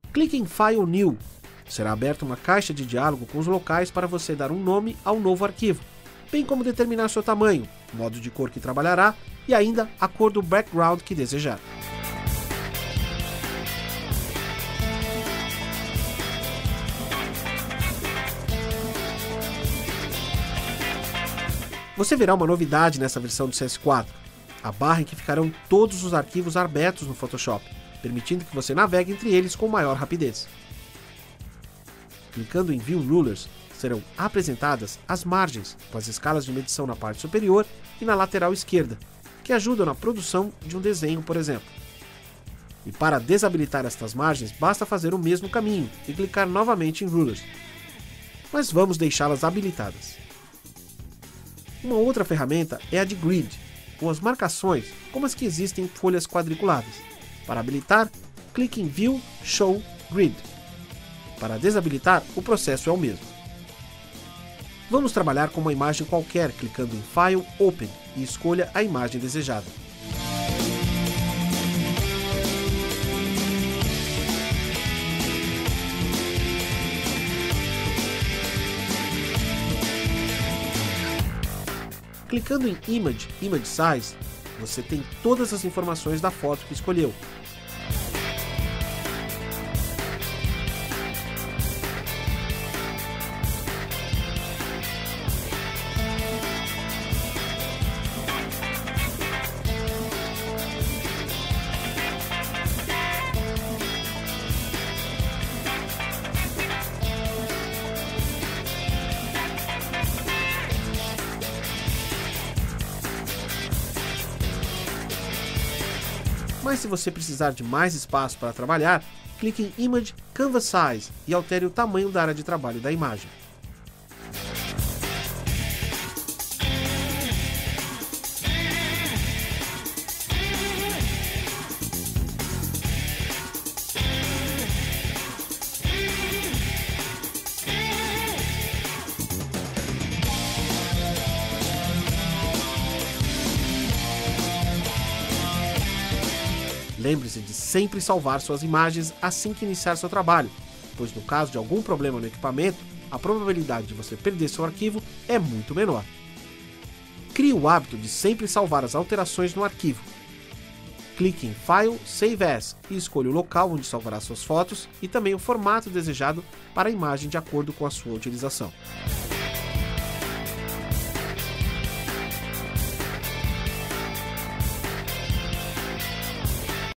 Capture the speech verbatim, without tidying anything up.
Clique em File New. Será aberta uma caixa de diálogo com os locais para você dar um nome ao novo arquivo, bem como determinar seu tamanho, modo de cor que trabalhará e ainda a cor do background que desejar. Você verá uma novidade nessa versão do C S quatro, a barra em que ficarão todos os arquivos abertos no Photoshop, permitindo que você navegue entre eles com maior rapidez. Clicando em View Rulers, serão apresentadas as margens, com as escalas de medição na parte superior e na lateral esquerda, que ajudam na produção de um desenho, por exemplo. E para desabilitar estas margens, basta fazer o mesmo caminho e clicar novamente em Rulers. Mas vamos deixá-las habilitadas. Uma outra ferramenta é a de Grid, com as marcações como as que existem em folhas quadriculadas. Para habilitar, clique em View, Show, Grid. Para desabilitar, o processo é o mesmo. Vamos trabalhar com uma imagem qualquer, clicando em File, Open e escolha a imagem desejada. Clicando em Image, Image Size, você tem todas as informações da foto que escolheu. Mas se você precisar de mais espaço para trabalhar, clique em Image Canvas Size e altere o tamanho da área de trabalho da imagem. Lembre-se de sempre salvar suas imagens assim que iniciar seu trabalho, pois no caso de algum problema no equipamento, a probabilidade de você perder seu arquivo é muito menor. Crie o hábito de sempre salvar as alterações no arquivo. Clique em File, Save As e escolha o local onde salvará suas fotos e também o formato desejado para a imagem de acordo com a sua utilização.